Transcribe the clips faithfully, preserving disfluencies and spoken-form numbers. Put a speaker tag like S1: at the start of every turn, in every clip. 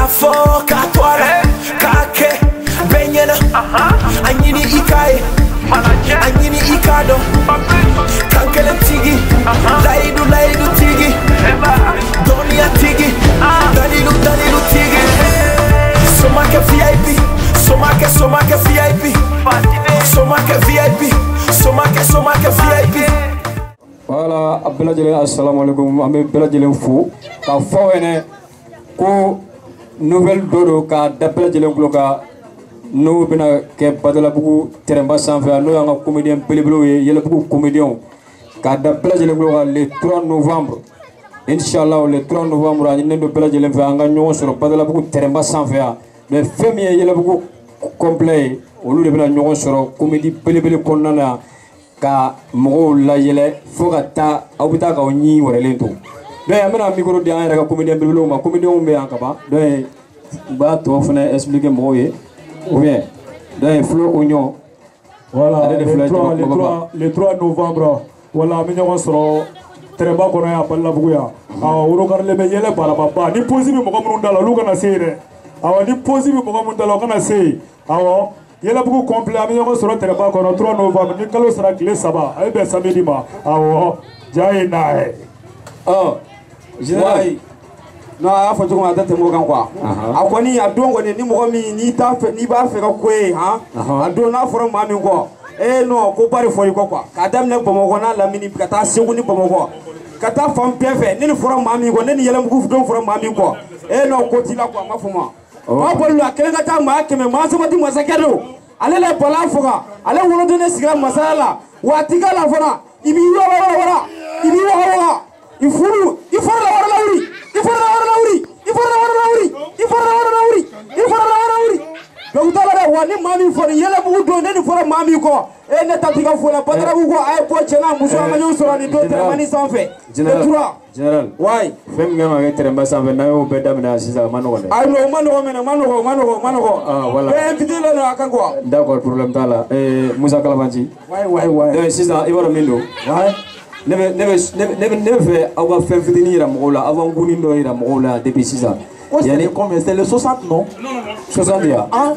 S1: fo katwala kake benyana anyini ikaye anyini ikado kankele tigi laidu laidu tigi donia tigi dalilu dalilu tigi somake V I P somake somake V I P somake V I P somake somake V I P.
S2: Voilà, assalamu alaikum, ambe bela jelen fou ka fawene ko nouvelle dodo ka d'appel jelen bloka no bina ke badala bugu teremba sanfé no yanga comédien belebelo yele bugu comédien ka d'appel jelen bloka le trois novembre inshallah le trois novembre ani ndo bela jelen fa nga ñoo soro badala bugu teremba sanfé le premier yele bugu complet olu de bina ñoo soro comédie belebele konnana ka mo la yele fogata abuta ka onyi worelen to do ya mena micro de an ka comédien belebelo ma comédien o me an ka ba do ba to fana expliquer mo ye ou bien do flo oignon
S3: voilà le trois le trois le trois novembre voilà mi ñoo soro tereba ko na balla buguya awa wuro gar le me yele bala baba ni posi bi mo ko mun dala lu kana sey awa ni posi bi mo ko mun dala kana sey awa yela bugu complet ami ñoo soro tereba ko no trois novembre ni kalo sara clé saba ay be samedi ma awa jaay nae
S2: oh général
S4: no a fa jogo ma date mo kan kwa akoni adongo ni mo mi ni ta fe ni ba fe ka kwe ha adona foro ma mi ko eh no ko bari fo ko kwa kadam ne bomo ko na lamini kata sengu ni bomo ko kata fam pefe ni foro ma mi ko ni yela mu fu don foro ma mi ko eh no ko tila kwa mafuma ma bollu akele kata ma keme ma so mati mo sakelo ale le bola foga ale wono de ne sigra masala wa tigala fona ibi yo wara wara ibi yo wara ifuru ifuru la wara lawri ifuru la wara lawri ifuru la wara lawri ifuru la wara lawri ifuru la wara lawri donc tala wa ni mami fo yele bu do ne ni fo mami ko e ne tapiga fo la patara bu ko ay po chena muso ma nyu so ni do termani sanfé
S2: général général
S4: way
S2: fem ngama ke teremba sanfé na yo be damina sisa mano ko
S4: ay no mano ko mena mano ko mano ko mano ko
S2: ah voilà
S4: be invité le na kan ko
S2: d'accord problème tala eh Moussa Kalabanji
S4: way way way
S2: donc sisa ibaro mindo
S4: way
S2: nebe nebe nebe nebe fe awa fem fitini ira mola avant guni ndo ira mola depuis sisa
S4: yani combien c'est le soixante non
S5: non non
S2: soixante ya
S4: ah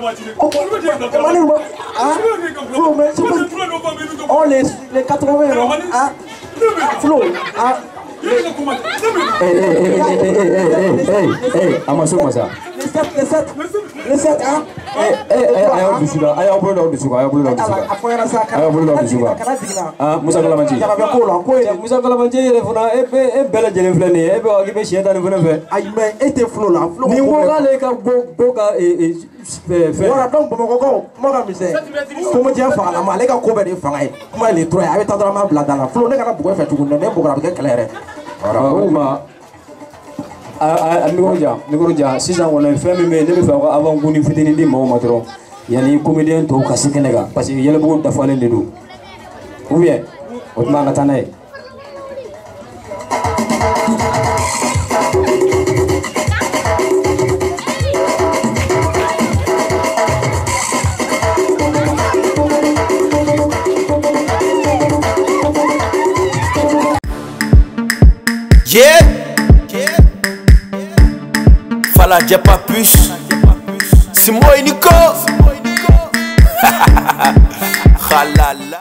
S4: oh les les quatre-vingts non ah Flo ah
S2: eh eh eh eh eh eh amaso masa
S4: les sept les sept les sept hein
S2: eh eh ayo bisuga ayo bolo bisuga ayo bolo bisuga ayo bolo bisuga ah Moussa Kalabanji Moussa Kalabanji ele fona e be e bela jele flani e be wagi be sheta ni fona fe
S4: ay mais était Flo là Flo
S2: ni mo gale ka go go ka e e fe
S4: voilà donc bon ko mo ga mise ko mo dia fa la ma le ka ko be de fa ngai kuma le trois avec tandra ma blada la Flo ne ka bu ko fe tugu ne bo ga be claire
S2: voilà ma a a micro ja micro ja sisan wona femme me ne be fa ko avant guni fitini di mo matro yani comédien to kasi kenega parce que yele bu da falen de do ou bien o ma ngata nay
S1: yeah fala j'ai pas plus c'est moi et Nico.